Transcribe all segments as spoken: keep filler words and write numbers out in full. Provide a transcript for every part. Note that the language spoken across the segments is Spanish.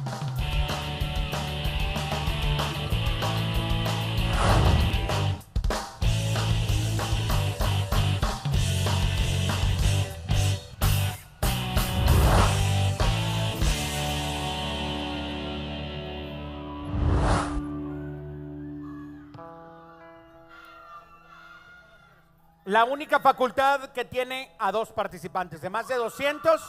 La única facultad que tiene a dos participantes de más de doscientos.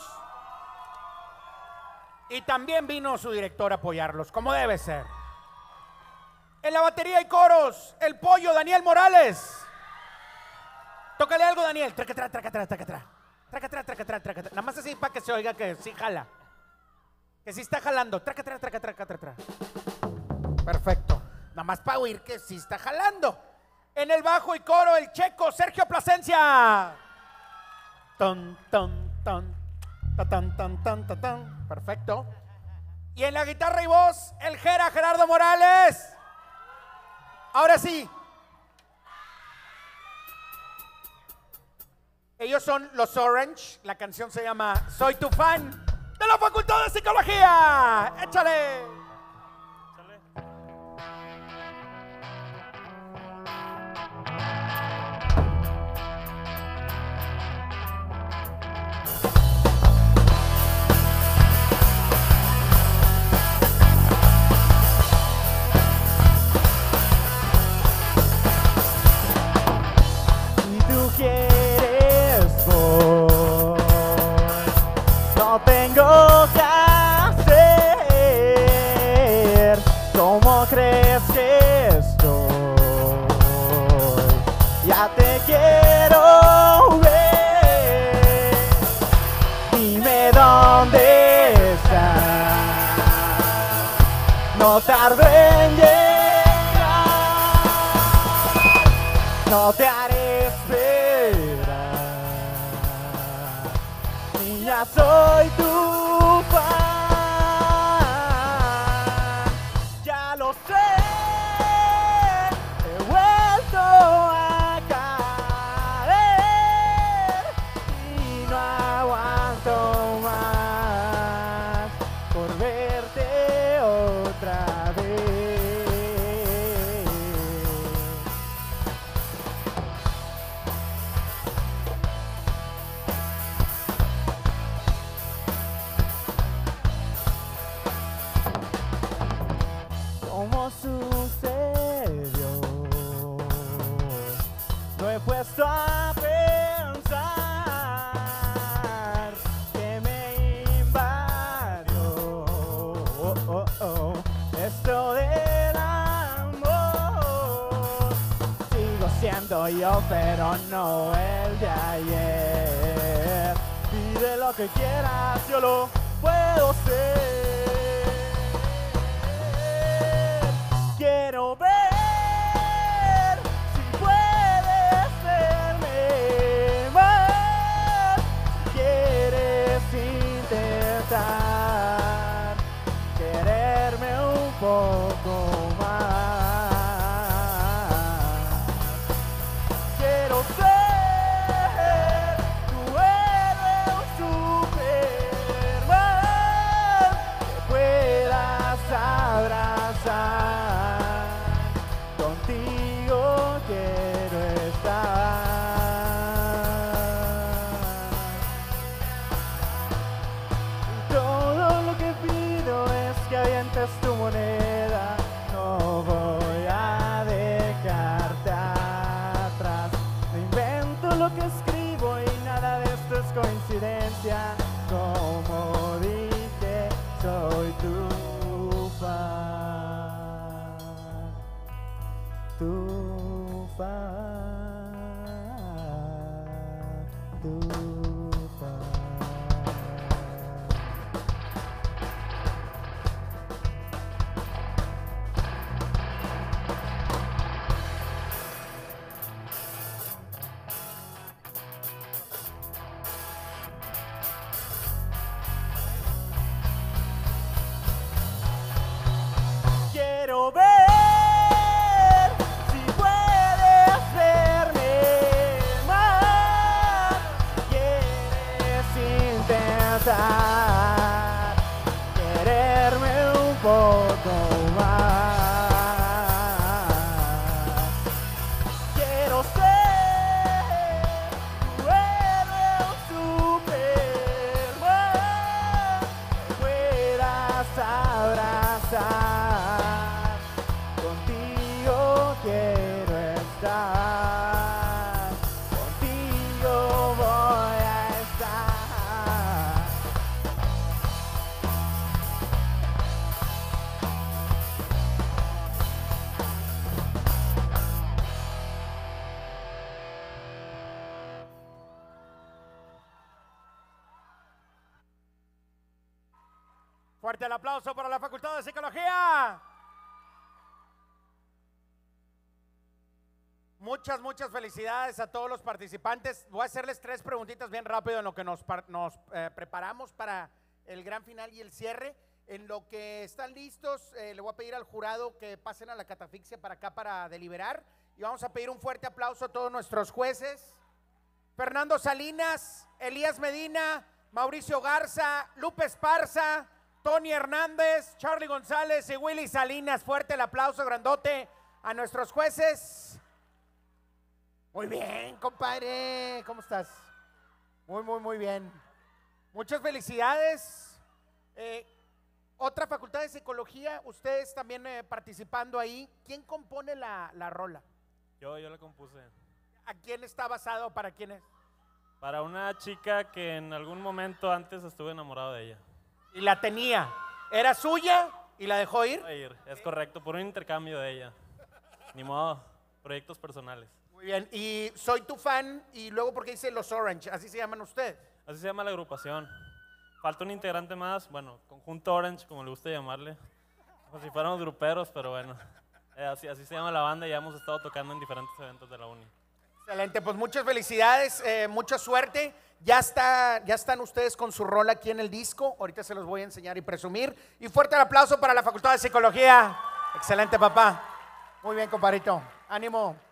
Y también vino su director a apoyarlos, como debe ser. En la batería y coros, el pollo Daniel Morales. Tócale algo, Daniel. Tracatrá, tracatrá, tracatrá. Tracatrá, tracatrá, tracatrá. Nada más así para que se oiga que sí jala. Que sí está jalando. Tracatrá, tracatrá, tracatrá. Perfecto. Nada más para oír que sí está jalando. En el bajo y coro, el checo Sergio Plasencia. Ton, ton, ton. Ta, tan, tan, tan, tan, tan. Perfecto. Y en la guitarra y voz, el Jera Gerardo Morales. Ahora sí. Ellos son los Orange. La canción se llama Soy tu fan de la Facultad de Psicología. Échale. No tengo que hacer como crees que estoy. Ya te quiero ver. Dime dónde estás. No tardo en llegar. No te haré esperar. Ya soy tu fan, ya lo sé, he vuelto a caer y no aguanto más por verte otra vez. ¿Cómo sucedió? No he puesto a pensar que me invadió oh, oh, oh. Esto del amor. Sigo siendo yo, pero no el de ayer. Pide lo que quieras, yo lo puedo ser. Quiero ver si puedes verme más. Si quieres intentar quererme un poco más. Quiero ser tu héroe, un Superman que puedas abrazar. Contigo quiero estar. Todo lo que pido es que avientes tu moneda. No voy a dejarte atrás. No invento lo que escribo y nada de esto es coincidencia. Como dije, soy tu fan. Tu fan, tu fan. abrazar, contigo quiero estar, contigo voy a estar. Fuerte el aplauso para la Facultad de Psicología. Muchas, muchas felicidades a todos los participantes. Voy a hacerles tres preguntitas bien rápido en lo que nos, nos eh, preparamos para el gran final y el cierre. En lo que están listos, eh, le voy a pedir al jurado que pasen a la catafixia para acá para deliberar. Y vamos a pedir un fuerte aplauso a todos nuestros jueces. Fernando Salinas, Elías Medina, Mauricio Garza, Lupe Esparza, Tony Hernández, Charlie González y Willy Salinas. Fuerte el aplauso grandote a nuestros jueces. Muy bien, compadre. ¿Cómo estás? Muy, muy, muy bien. Muchas felicidades. Eh, otra Facultad de Psicología, ustedes también eh, participando ahí. ¿Quién compone la, la rola? Yo, yo la compuse. ¿A quién está basado? ¿Para quién es? Para una chica que en algún momento antes estuve enamorado de ella. Y la tenía. ¿Era suya y la dejó ir? Voy a ir, es correcto, por un intercambio de ella. Ni modo, proyectos personales. Muy bien. Y soy tu fan y luego porque dice Los Orange, así se llaman ustedes. Así se llama la agrupación. Falta un integrante más, bueno, Conjunto Orange, como le gusta llamarle. Como si fuéramos gruperos, pero bueno. Eh, así, así se llama la banda y ya hemos estado tocando en diferentes eventos de la uni. Excelente, pues muchas felicidades, eh, mucha suerte. Ya, está, ya están ustedes con su rol aquí en el disco. Ahorita se los voy a enseñar y presumir. Y fuerte el aplauso para la Facultad de Psicología. Excelente, papá. Muy bien, compadrito. Ánimo.